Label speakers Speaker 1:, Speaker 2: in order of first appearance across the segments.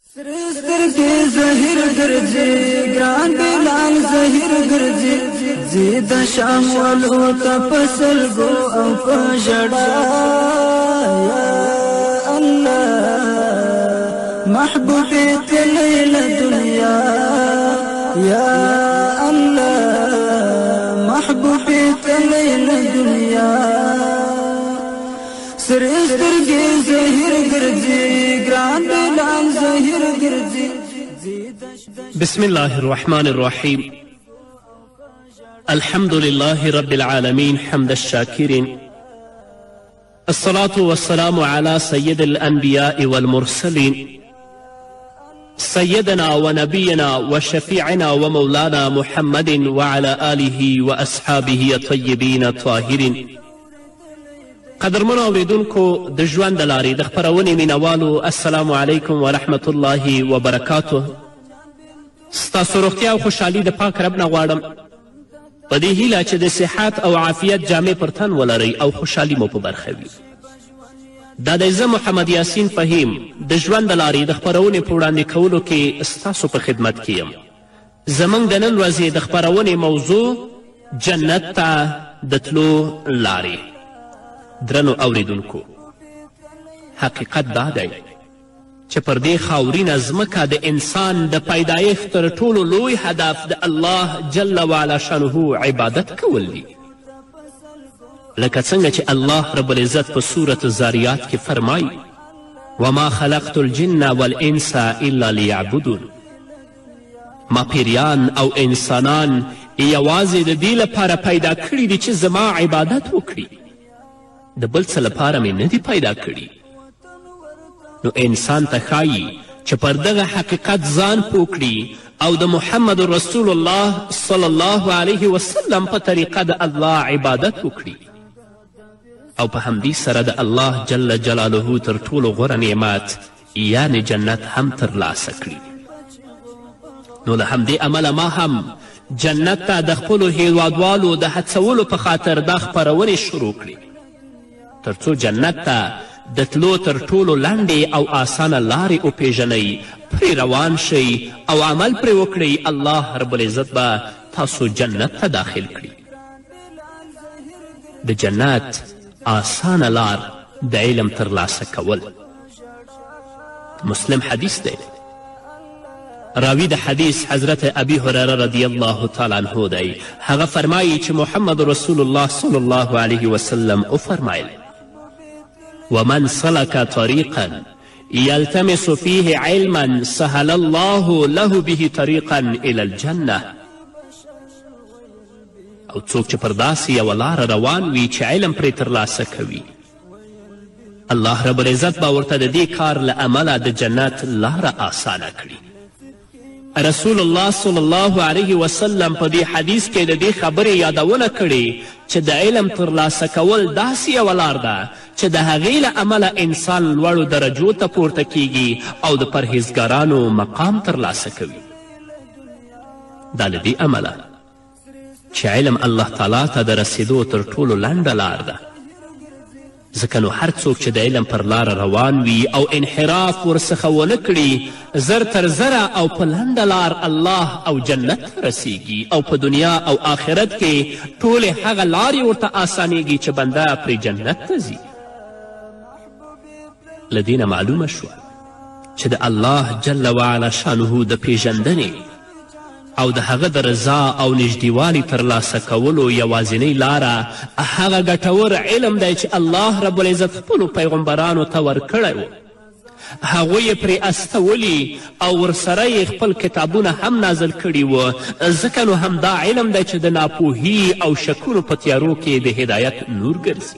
Speaker 1: سترګې زهیر ګرځي ګران بلال زهیر ګرځي زید شام ولو ته پسلګو او په ژړا یا الله محبوبي تلیل دنیا یا الله محبوبي تلیل دنیا سترګې زهیر ګرځي ګران بلال زهیر ګرځي.
Speaker 2: بسم الله الرحمن الرحيم. الحمد لله رب العالمين حمد الشاكرين. الصلاة والسلام على سيد الأنبياء والمرسلين سيدنا ونبينا وشفيعنا ومولانا محمد وعلى آله وأصحابه الطيبين الطاهرين. قدرمنو اوریدونکو د ژوند د لارې د خپرونې مینوالو السلام علیکم ورحمت الله وبرکاته. ستاسو روغتیا او خوشحالي د پاک رب نه غواړم په دې هیله چې د صحت او عافیت جامې پر تن ولرئ او خوشحالي مو په برخه وي. دا دی زه محمد یاسین فهیم د ژوند د لارې د خپرونې په وړاندې کولو کې ستاسو په خدمت کې یم. زموږ د نن ورځې د خپرونې موضوع جنت ته د تلو لارې. درنو اوریدونکو، حقیقت دا دی چې پر دې خاورینه ځمکه د انسان د پیدایښت تر ټولو لوی هدف د الله جل وعلا شانه عبادت کول دي. لکه څنګه چې الله رب العزت په سورة الزاریات کې فرمایي وما خلقت الجن والانس الا لیعبدون. ما پیریان او انسانان یوازې د دې لپاره پیدا کړي دي چې زما عبادت وکړي، د بل څه لپاره مې نه دي پیدا کړي. نو انسان ته ښایي چې پر دغه حقیقت ځان پوه کړي او د محمد رسول الله صلی الله علیه وسلم په طریقه د الله عبادت وکړي او په همدې سره د الله جل جلاله تر ټولو غوره نعمت یعنې جنت هم ترلاسه کړي. نو له همدې امله ما هم جنت ته د خپلو هیوادوالو د هڅولو په خاطر دا خپرونې شروع کړي تر څو جنت ته د تلو تر ټولو لنډې او آسانه لارې وپیژنئ، پرې روان شئ او عمل پرې وکړئ. الله رب العزت به تاسو جنت ته داخل کړي. د جنت آسانه لار د علم ترلاسه کول. مسلم حدیث دی. راوی د حدیث حضرت ابی هریره رضی الله تعالی عنه دی. هغه فرمایي چې محمد رسول الله صلی الله علیه وسلم وفرمایل ومن سلك طريقا يلتمس فيه علما سهل الله له به طريقا الى الجنه. او څوک چې پر داسې یوه لاره روان وي چې علم پرې ترلاسه کوي، الله رب العزت به ورته د دې کار له امله د جنت لاره آسانه کړي. رسول الله صلی الله علیه وسلم په دې حدیث کې د دې خبرې یادونه کړې چې د علم ترلاسه کول داسې یوه لار ده چې د هغې له امله انسان لوړو درجو ته پورته کیږي او د پرهیزګارانو مقام ترلاسه کوي. دا له دې امله چې علم الله تعالی ته د رسیدو تر ټولو لنډه لار ده. ځکه نو هر څوک چې د علم پر لاره روان وي او انحراف ورڅخه ونه کړي، زر تر زره او په لنډه لار الله او جنت ته رسیږي او په دنیا او آخرت کې ټولې هغه لارې ورته آسانیږي چې بنده پرې جنت ته ځي. له دې نه معلومه شوه چې د الله جل وعلا شانه د پیژندنې او د هغه د رضا او نږدېوالي ترلاسه کولو یوازینۍ لاره هغه ګټور علم دی چې الله رب العزت خپلو پیغمبرانو ته ورکړی و. هغوی یې پرې استولي او ورسره یې خپل کتابونه هم نازل کړي وه. ځکه نو همدا علم دی چې د ناپوهي او شکونو په تیارو کې د هدایت نور ګرځي.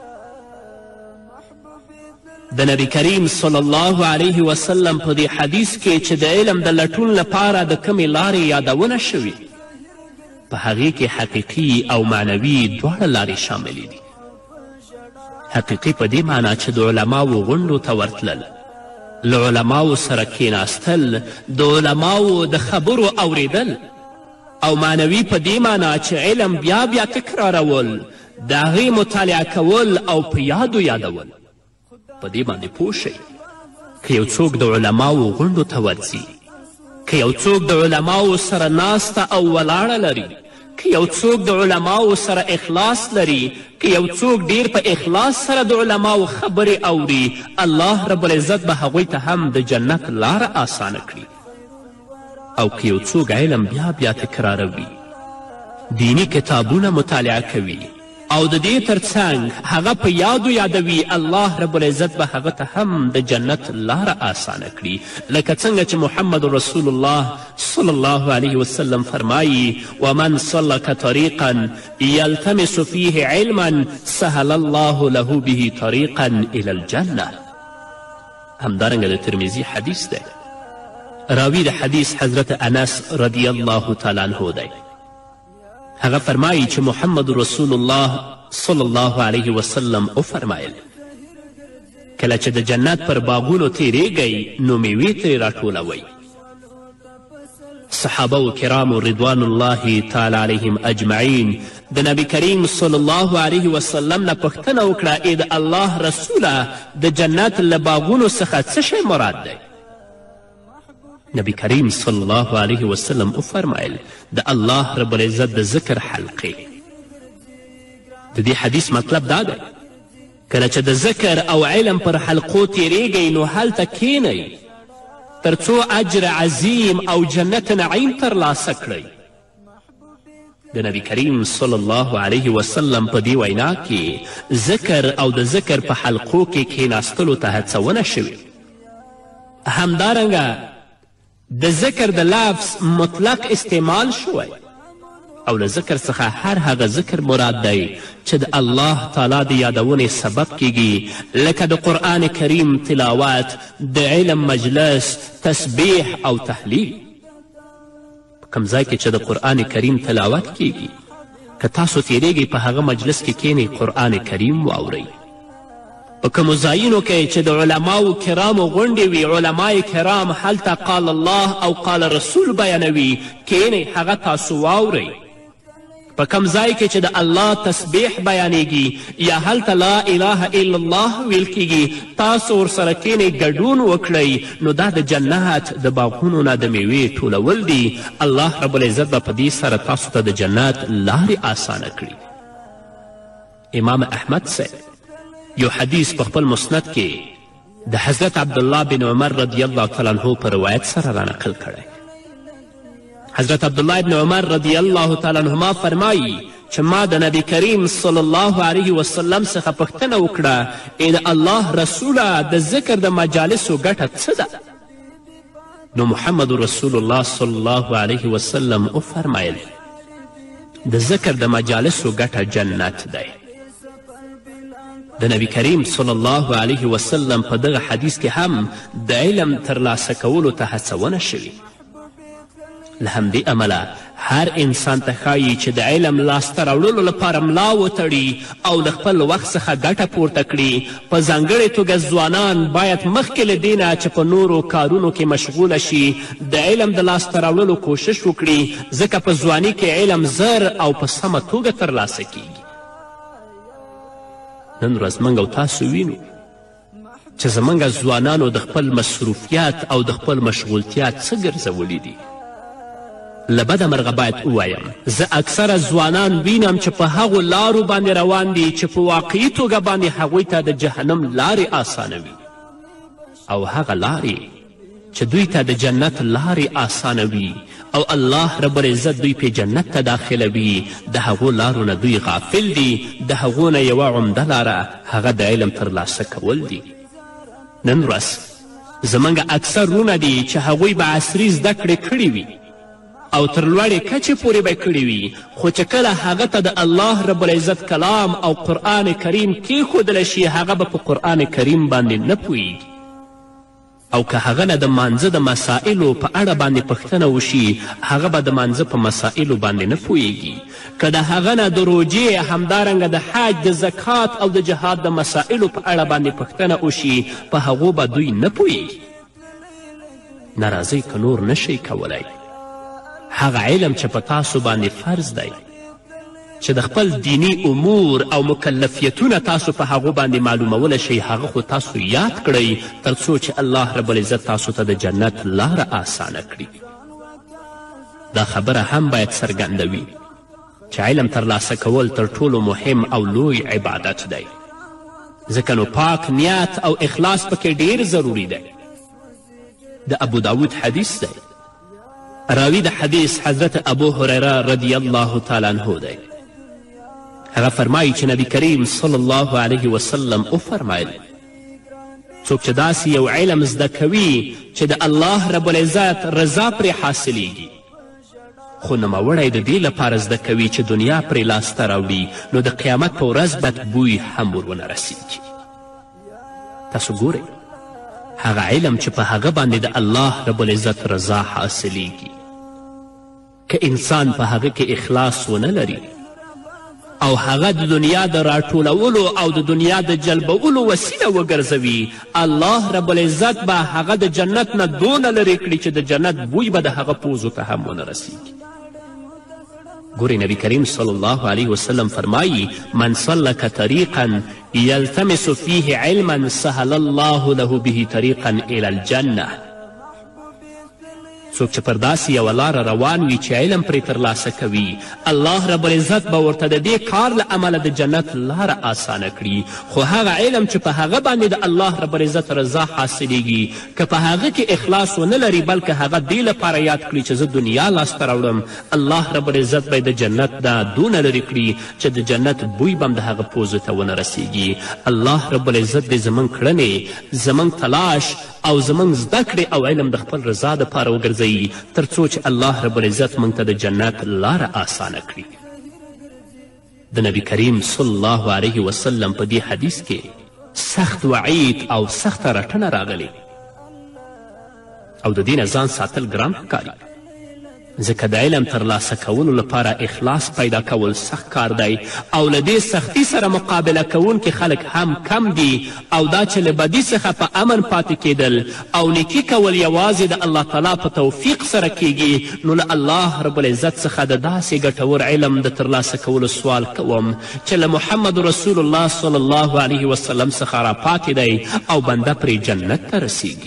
Speaker 2: د نبی کریم صلی الله علیه وسلم په دې حدیث کې چې د علم د لټون لپاره د کمې لارې یادونه شوې، په هغې کې حقیقي او معنوي دواړه لارې شاملې دي. حقیقي په دې معنا چې د علماو غونډو ته ورتلل، له علماو سره کیناستل، د علماو د خبرو اوریدل، او معنوي په دې معنا چې علم بیا بیا تکرارول، د هغې مطالعه کول او په یادو یادول. په دې باندې پوه شئ که یو څوک د علماو غونډو ته ورځي، که یو څوک د علماو سره ناسته او ولاړه لري، که یو څوک د علماو سره اخلاص لري، که یو څوک ډیر په اخلاص سره د علماو خبرې اوري، الله رب العزت به هغوی ته هم د جنت لاره آسانه کړي. او که یو څوک علم بیا بیا تکراروي، دینی کتابونه مطالعه کوي او د دې ترڅنګ هغه په یادو یادوي، الله رب العزت به هغه ته هم د جنت لاره آسانه کړي. لکه څنګه چې محمد رسول الله صلی الله علیه وسلم فرمایي ومن سلک طریقا یلتمس فیه علما سهل الله له به طریقا الی الجنه. همدارنګه د ترمیزي حدیث دی. راوی د حدیث حضرت انس رضی الله تعالی عنه دی. هغه فرمایي چې محمد رسول الله صلی الله علیه وسلم وفرمایل کله چې د جنت پر باغونو تیریږئ نو میوې ترې راټولوئ. صحابه کرامو رضوان الله تعالی علیهم اجمعین د نبی کریم صلی الله علیه وسلم نه پوښتنه وکړه ای د الله رسوله د جنت له باغونو څخه څه شی مراد دی؟ نبی کریم صلی الله علیه وسلم وفرمایل د الله رب العزت د ذکر حلقې. د دې حدیث مطلب دا دی کله چې د ذکر او علم پر حلقو تیریږئ نو هلته کینئ تر څو اجر عظیم او جنت نعیم ترلاسه کړئ. د نبی کریم صلی الله علیه وسلم په دې وینا کې ذکر او د ذکر په حلقو کې کیناستلو ته هڅونه شوې. همدارنګه د ذکر د لفظ مطلق استعمال شوی او له ذکر څخه هر هغه ذکر مراد دی چې د الله تعالی د یادونې سبب کیږي، لکه د قرآن کریم تلاوت، د علم مجلس، تسبیح او تحلیل. په کوم ځای کې چې د قرآن کریم تلاوت کیږي که تاسو تیریږئ په هغه مجلس کې کینئ قرآن کریم واورئ. په کومو ځایونو کې چې د علماو کرامو غونډې وي، علمای کرام هلته قال الله او قال رسول بیانوي، کینئ هغه تاسو واورئ. په کوم ځای کې چې د الله تسبیح بیانیږي یا هلته لا اله الا الله ویل کیږي، تاسو ورسره کینئ ګډون وکړئ، نو دا د جنت د باغونو نه د میوې ټولول دي. الله رب العزت به په دې سره تاسو ته د جنت لارې آسانه کړي. امام احمد صاحب یو حدیث په خپل مسند کې د حضرت عبدالله بن عمر رضی الله تعالی عنه په روایت سره رانقل کړی. حضرت عبدالله بن عمر رضی الله تعالی عنهما فرمایي چې ما د نبی کریم صلی الله علیه وسلم څخه پوښتنه وکړه ای د الله رسوله د ذکر د مجالسو ګټه څه ده؟ نو محمد رسول الله صلی الله علیه وسلم وفرمایل د ذکر د مجالسو ګټه جنت دی. د نبی کریم صلی الله علیه وسلم په دغه حدیث کې هم د علم ترلاسه کولو ته هڅونه شوي. له همدې امله هر انسان ته ښایي چې د علم لاسته راوړلو لپاره ملا وتړي او له خپل وخت څخه ګټه پورته کړي. په ځانګړې توګه ځوانان باید مخکې له دې نه چې په نورو کارونو کې مشغوله شي د علم د لاسته راوړلو کوشش وکړي، ځکه په ځواني کې علم زر او په سمه توګه ترلاسه کیږي. نن ورځ موږ او تاسو وینو چې زموږ ځوانانو د خپل مصروفیات او د خپل مشغولتیات څه ګرځولي دي. له بده مرغه باید ووایم زه اکثره ځوانان وینم چې په هغو لارو باندې روان دي چې په واقعي توګه باندې هغوی ته د جهنم لارې آسانوي، او هغه لارې چې دوی ته د جنت لارې آسانوي او الله رب العزت دوی په جنت ته داخلوي، د هغو لارو نه دوی غافل دي. د هغو نه یوه عمده لاره هغه د علم ترلاسه کول دي. نن ورځ زموږ اکثر رونه دي چې هغوی به عصري زده کړې کړي وي او تر لوړې کچې پورې به کړي وي، خو چې کله هغه ته د الله رب العزت کلام او قرآن کریم کیښودلی شي هغه به په قرآن کریم باندې نه پوهیږي. او که هغه نه د مانځه د مسائلو په اړه باندې پوښتنه وشي هغه به د مانځه په مسائلو باندې نه پوهیږي. که د هغه نه د روژې همدارنګه د حج د زکات او د جهاد د مسائلو په اړه باندې پوښتنه وشي په هغو به دوی نه پوهیږي. ناراضۍ که نور نشئ کولی، هغه علم چې په تاسو باندې فرض دی چې د خپل دینی امور او مکلفیتونه تاسو په هغو باندې معلوموله شئ هغه خو تاسو یاد کړئ تر څو چې الله رب العزت تاسو ته د جنت لاره آسانه کړي. دا خبره هم باید څرګنده وي چې علم ترلاسه کول تر ټولو مهم او لوی عبادت دی، ځکه نو پاک نیت او اخلاص پکې ډیر ضروری دی. د ابو داود حدیث دی، راوی د حدیث حضرت ابو هریره رضی الله تعالی عنه دی. هغه فرمایي چې نبی کریم صلی الله علیه وسلم وفرمایل څوک چې داسې یو علم زده کوي چې د الله رب العزت رضا پرې حاصلیږي خو نوموړی د دې لپاره زده کوي چې دنیا پرې لاسته راوړي نو د قیامت په ورځ بدبوی هم ورونه رسیږي. تاسو ګورئ هغه علم چې په هغه باندې د الله رب العزت رضا حاصلیږي که انسان په هغه کې اخلاص ونه لري او هغه د دنیا د راټولولو او د دنیا د جلبولو وسیله وګرځوي الله رب العزت به هغه د جنت نه دونه لرې کړي چې د جنت بوی به د هغه پوزو ته هم ونه رسیږي. ګورې نبی کریم صلی الله علیه وسلم فرمایي من سلک طریقا یلتمس فیه علما سهل الله له به طریقا الی الجنه. څوک چې پر داسې یوه لاره روان وي چې علم پرې ترلاسه کوي الله رب العزت به ورته د دې کار له امله د جنت لاره آسانه کړي. خو هغه علم چې په هغه باندې د الله رب العزت رضا حاصلیږي که په هغه کې اخلاص ونه لري بلکې هغه دې لپاره یاد کړي چې زه دنیا لاسته راوړم الله رب العزت به د جنت دا دونه لرې کړي چې د جنت بوی به هم د هغه پوزو ته ونه رسیږي. الله رب العزت دې زموږ کړنې زموږ تلاش او زموږ زده کړې او علم د خپل رضا دپاره وګرځوي تر څو چې الله رب العزت موږ ته د جنت لاره آسانه کړي. د نبی کریم صلی الله علیه وسلم په دې حدیث کې سخت وعید او سخته رټنه راغلې او د دې نه ځان ساتل ګران ښکاري ځکه د علم ترلاسه کولو لپاره اخلاص پیدا کول سخت کار دی او له دې سختي سره مقابله کوونکي خلک هم کم دي او دا چې له بدي څخه په امن پاتې کیدل او نیکي کول یوازې د الله تعالی په توفیق سره کیږي نو له الله رب العزت څخه د داسې ګټور علم د ترلاسه کولو سوال کوم چې له محمد رسول الله صلی الله علیه وسلم څخه راپاتې دی او بنده پرې جنت ته رسیږي.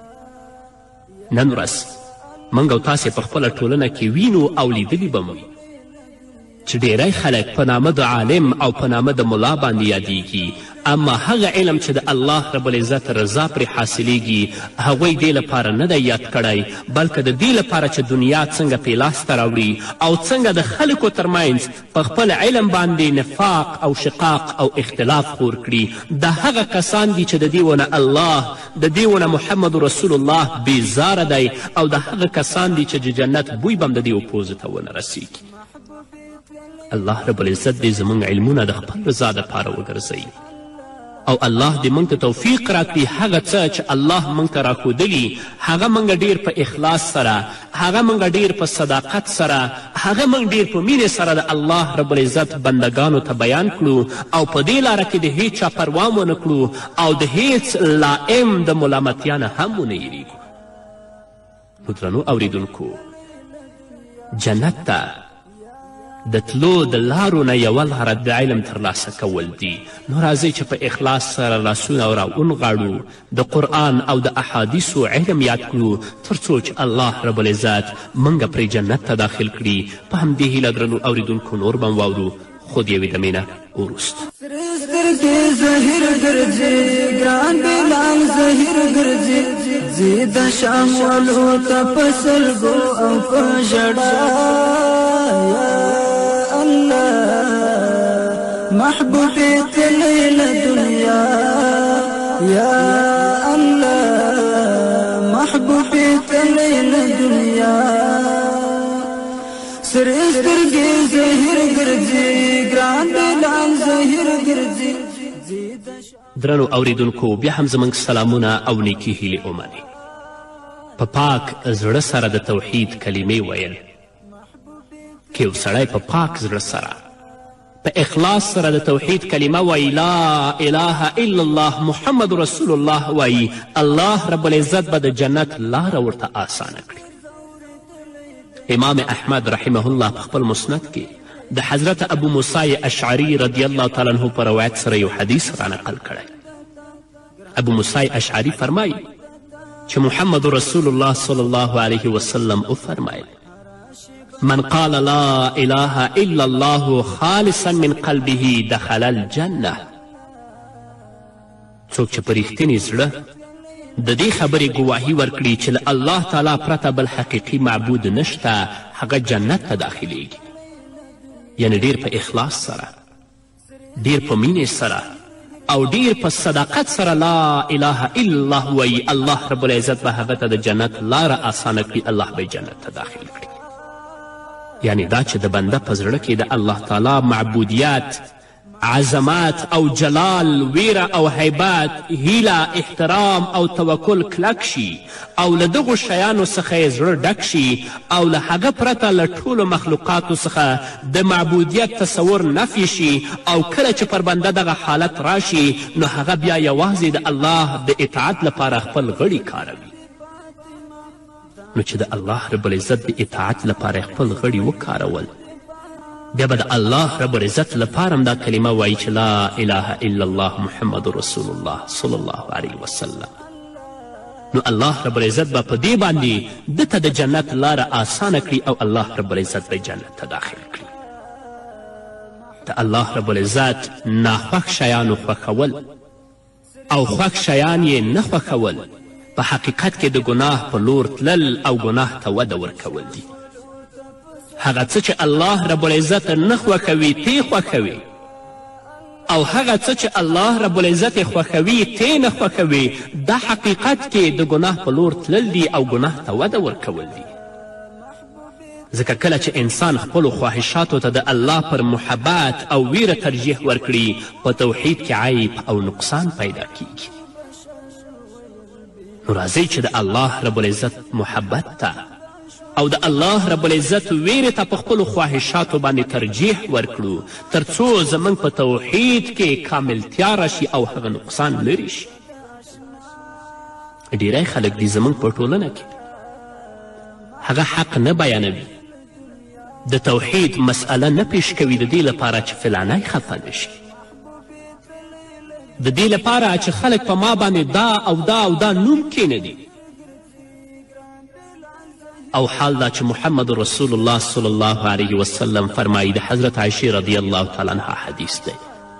Speaker 2: نن ورځ موږ او تاسې په خپله ټولنه کې وینو او لیدلي به مو چې ډیری خلک په نامه د عالم او په نامه د ملا باندې یادیږي اما هغه علم چې د الله رب العزت رضا پرې حاصلیږي هغوی دې لپاره نه دی یاد کړی بلکې د دې لپاره چې دنیا څنګه پې لاسته راوړي او څنګه د خلکو ترمنځ په خپل علم باندې نفاق او شقاق او اختلاف خور کړي. دا هغه کسان دي چې د دې ونه الله د دې ونه محمد رسول الله بیزاره دی او د هغه کسان دي چې د جنت بوی به هم د دې پوزو ته ونه رسیږي. الله رب العزت دې زموږ علمونه د خپل رضا دپاره وګرځوي او الله دې موږ ته توفیق راکړي هغه څه چې الله موږ ته راښودلي هغه موږ ډیر په اخلاص سره هغه موږ ډیر په صداقت سره هغه موږ ډیر په مینې سره د الله رب العزت بندگانو ته بیان کړو او په دې لاره کې د هیڅ چا پروا ونه کړو او د هیڅ لائم د ملامتیا نه هم ونه یریږو. نو درنو اوریدونکو جنت ته د تلو د لارو نه یوه لاره د علم ترلاسه کول دي. نو راځئ چې په اخلاص سره لاسونه راونغاړو د قرآن او د احادیثو علم یاد کړو تر څو چې الله رب العزت موږ پرې جنت ته داخل کړي. په همدې هیله درنو اوریدونکو نور به واورو خو د یوې دمې نه وروسته.
Speaker 1: سترګې زهیر ګرځي ګران بلال زهیر ګرځي زه د شام ولو ته په سلګو او په ژړا محبوبي تليل الدنيا يا الله محبوبي تليل الدنيا سترګې زهیر ګرځي ګران بلال زهیر ګرځي.
Speaker 2: درنو اوریدونکو بیا هم زموږ سلامونه او نیکي هیلې ومنئ. په پاک زړه سره د توحید کلمې ویل که یو سړی په پاک زړه سره په اخلاص سره د توحید کلمه وایي لا اله الا الله محمد رسول الله وایي الله رب العزت به د جنت لاره ورته آسانه کړي. امام احمد رحمه الله په خپل مسند کې د حضرت ابو موسی اشعري رضی الله تعالی عنه په روایت سره یو حدیث رانقل کړی. ابو موسی اشعري فرمایي چې محمد رسول الله صلی الله علیه وسلم وفرمایل من قال لا اله الا الله خالصا من قلبه دخل الجنه. څوک چې په رښتیني زړه د دې خبرې ګواهي ورکړي چې له الله تعالی پرته بل حقیقي معبود نشته، هغه جنت ته داخلیږي. یعنی ډیر په اخلاص سره، ډیر په مینې سره او ډیر په صداقت سره لا اله الا الله وایي، الله رب العزت به هغه ته د جنت لاره اسانه کړي، الله به جنت ته داخل کړي. یعنی دا چې د بنده په زړه کې د الله تعالی معبودیت، عظمت او جلال، ویره او حیبت، هیله، احترام او توکل کلک شي او له دغو شیانو څخه یې زړه ډک شي او له هغه پرته له ټولو مخلوقاتو څخه د معبودیت تصور نفي شي او کله چې پر بنده دغه حالت راشي نو هغه بیا یوازې د الله د اطاعت لپاره خپل غړي کاروي. نو چې د الله رب العزت د اطاعت لپاره خپل غړي وکارول، بیا به د الله رب العزت لپاره هم دا کلمه وایي چې لا اله الا الله محمد رسول الله صلی الله علیه وسلم. نو الله رب العزت به په دې باندې دته د جنت لاره آسانه کړي او الله رب العزت به جنت ته داخل کړي. د الله رب العزت ناخوښ شیانو خوښول او خوښ شیان یې نه خوښول په حقیقت کې د ګناه په لور تلل او ګناه ته وده ورکول دي. هغه څه چې الله رب العزت نه خوښوي تی خوښوي او هغه څه چې الله رب العزت خوښوي تی نه خوښوي، دا حقیقت کې د ګناه په لور تلل دي او ګناه ته وده ورکول دي. ځکه کله چې انسان خپلو خواهشاتو ته د الله پر محبت او ویره ترجیح ورکړي، په توحید کې عیب او نقصان پیدا کیږي. نو راځئ چې د الله رب العزت محبت ته او د الله رب العزت ویرې ته په خپلو خواهشاتو باندې ترجیح ورکړو، تر څو زموږ په توحید کې کاملتیا راشي او هغه نقصان لرې شي. ډیری خلک دي زموږ په ټولنه کې هغه حق نه بیانوي، د توحید مسئله نه پیش کوي د دې لپاره چې فلانی خفه نشي، د دې لپاره چې خلک په ما باندې دا او دا او دا نوم کښېنږدي. او حال دا چې محمد رسول الله صلی الله علیه وسلم فرمایي، د حضرت عایشې رضی الله تعالی عنها حدیث دی،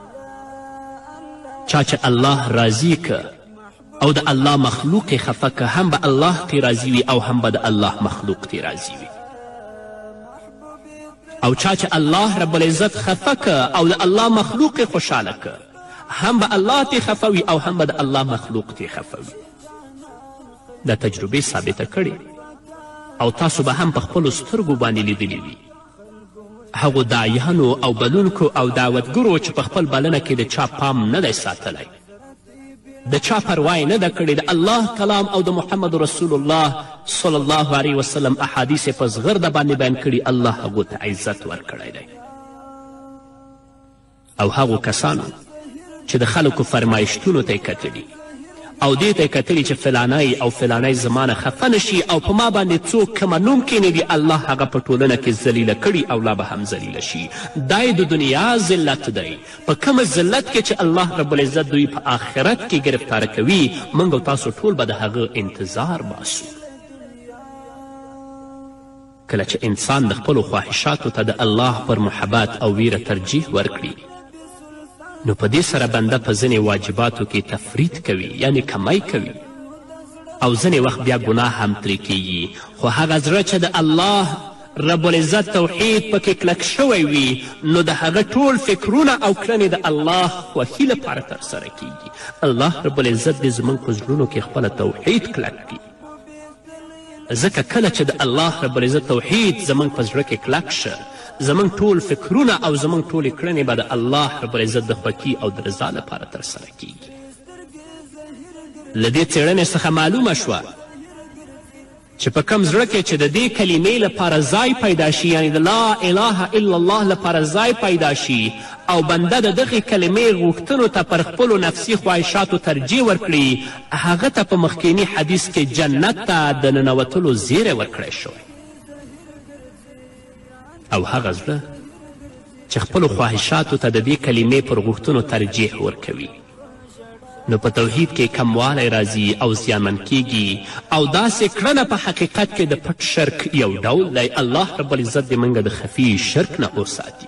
Speaker 2: چا چې الله راضي که او د الله مخلوق یې خفه که، هم به الله ترې راضي وي او هم به د الله مخلوق ترې راضي وي. او چا چې الله رب العزت خفه که او د الله مخلوق یې خوشحاله که، هم به الله ترې خفه وي او هم به د الله مخلوق ترې خفه وي. دا تجربې ثابته کړې او تاسو به هم په خپلو سترګو باندې لیدلی وي. هغو داعیانو او بلونکو او دعوتګرو چې په خپل بلنه کې د چا پام نه دی ساتلی، د چا پروا نه ده کړې، د الله کلام او د محمد رسول الله صلی الله علیه وسلم احادیث په زغرده باندې بیان کړي، الله هغو ته عزت ورکړی دی. او هغو کسانو چې د خلکو فرمایشتونو ته یې کتلي او دې ته یې کتلي چې فلانی او فلانی زما نه خفه نشي او په ما باندې څوک کمه نوم کښېنږدي، الله هغه په ټولنه کې ذلیله کړي او لا به هم ذلیله شي. دا د دنیا ذلت دی. په کوم ذلت کې چې الله رب العزت دوی په آخرت کې گرفتاره کوي، موږ او تاسو ټول به د هغه انتظار باسو. کله چې انسان د خپلو خواهشاتو ته د الله پر محبت او ویره ترجیح ورکړي، نو په دې سره بنده په ځینې واجباتو کې تفرید کوي، یعنی کمی کوي، او ځینې وخت بیا ګناه هم ترې کیږي. خو هغه زړه چې د الله رب العزت توحید پکې کلک شوی وي، نو د هغه ټول فکرونه او کړنې د الله خوښي لپاره ترسره کیږي. الله رب العزت دې زموږ په زړونو کې خپله توحید کلک کړي. ځکه کله چې د الله رب العزت توحید زموږ په زړه کې کلک شه، زموږ ټول فکرونه او زموږ ټولې کړنې به د الله رب العزت د خوښي او د رضا لپاره ترسره کیږي. له دې څېړنې څخه معلومه شوه چې په کم زړه کې چې د دې کلمې لپاره ځای پیدا شي، یعنی د لا اله الا الله لپاره ځای پیدا شي او بنده د دغې کلمې غوښتنو ته پر خپلو نفسي خواهشاتو ترجیح ورکړي، هغه ته په مخکیني حدیث کې جنت ته د ننوتلو زیری ورکړی شوی. او هغه زړه چې خپلو خواهشاتو ته د دې کلمې پر غوښتنو ترجیح ورکوي، نو په توحید کې کموالی راځي او زیانمن کیږي او داسې کړنه په حقیقت کې د پټ شرک یو ډول دی. الله رب العزت دې موږ د خفي شرک نه وساتي.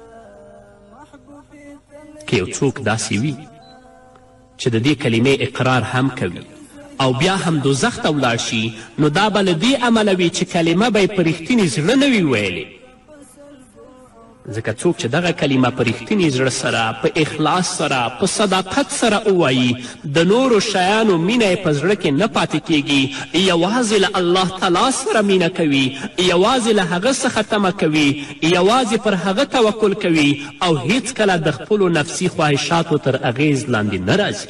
Speaker 2: که یو څوک داسې وي چې د دې کلمې اقرار هم کوي او بیا هم دوزخ ته ولاړ شي، نو دا به له دې امله وي چې کلمه به یې په رښتیني زړه نه وي ویلې. ځکه څوک چې دغه کلمه په رښتیني زړه سره، په اخلاص سره، په صداقت سره ووایي، د نورو شیانو مینه یې په زړه کې نه پاتې کیږي، یوازې له الله تعالی سره مینه کوي، یوازې له هغه څخه تمه کوي، یوازې پر هغه توکل کوي او هیڅکله د خپلو نفسي خواهشاتو تر اغیز لاندې نه راځي.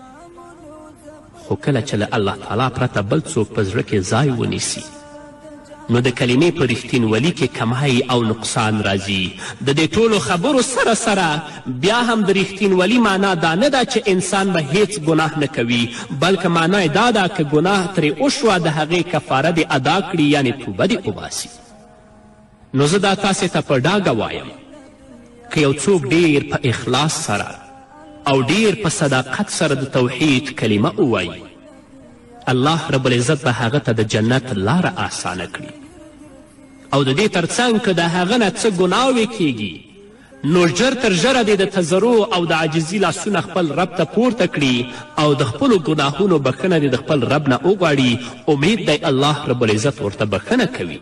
Speaker 2: خو کله چې له الله تعالی پرته بل څوک په زړه کې ځای ونیسي، نو د کلمې په رښتینولي کې کمای او نقصان راځي. د دې ټولو خبرو سره سره بیا هم د رښتینولي معنا دا نه ده چې انسان به هیڅ ګناه نه کوي، بلکې معنا یې دا ده که ګناه ترې وشوه د هغې کفاره دې ادا کړي، یعنې توبه دې وباسي. نو زه دا تاسې ته په ډاګه وایم که یو څوک ډیر په اخلاص سره او ډیر په صداقت سره د توحید کلمه ووایي، الله رب العزت به هغه ته د جنت لاره آسانه کړي او د دې ترڅنګ که د هغه نه څه ګناوې کیږي، نو ژر تر ژره دې د تضرع او د عاجزي لاسونه خپل رب ته پورته کړي او د خپلو ګناهونو بخښنه دې د خپل رب نه وغواړي. امید دی الله رب العزت ورته بخښنه کوي.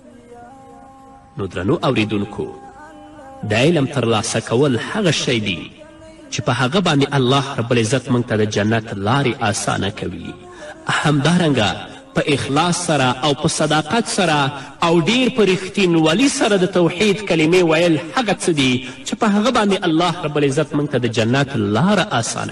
Speaker 2: نو درنو اوریدونکو، د علم ترلاسه کول هغه شی دی چې په هغه باندې الله رب العزت موږ ته د جنت لارې آسانه کوي. همدارنګه په اخلاص سره او په صداقت سره او ډیر په رښتینولي سره د توحید کلمې ویل هغه څه دي چې په هغه باندې الله رب العزت موږ ته د جنت لاره آسانه.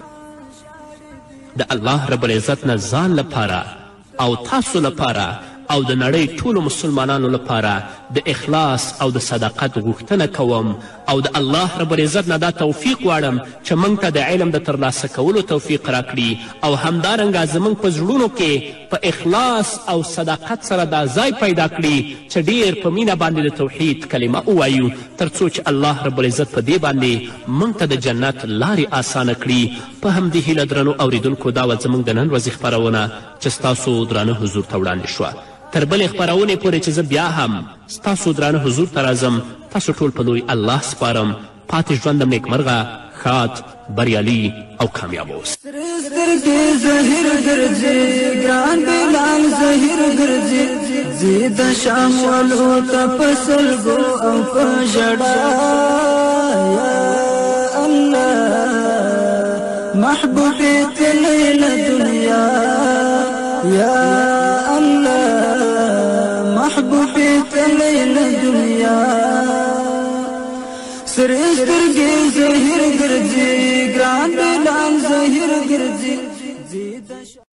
Speaker 2: د الله رب العزت نه ځان لپاره او تاسو لپاره او د نړۍ ټولو مسلمانانو لپاره د اخلاص او د صداقت غوښتنه کوم او د الله رب العزت نه دا توفیق غواړم چې موږ ته د علم د ترلاسه کولو توفیق راکړي او همدارنګه زموږ په زړونو کې په اخلاص او صداقت سره دا ځای پیدا کړي چې ډیر په مینه باندې د توحید کلمه ووایو، تر څو چې الله رب العزت په دې باندې موږ ته د جنت لارې آسانه کړي. په همدې هیله درنو اوریدونکو، دا وه زموږ د نن ورځې خپرونه چې ستاسو درانه حضور ته وړاندې شوه. تر بلې خپرونې پورې چې زه بیا هم ستاسو درانه حضور ته راځم، تاسو ټول په لوی الله سپارم. پاتې ژوندم نیکمرغه، ښاد، بریالي او کامیاب اوس.
Speaker 1: سترګې زهیر ګرځي، ګران بلال زهیر ګرځي، زه د شام ولو ته په سلګو او په ژړا. یا الله محبوبې تللی له دنیا، یا محبوبې تللی له دنیا. سرې سترګې زهیر ګرځي، ګران بلال زهیر ګرځي.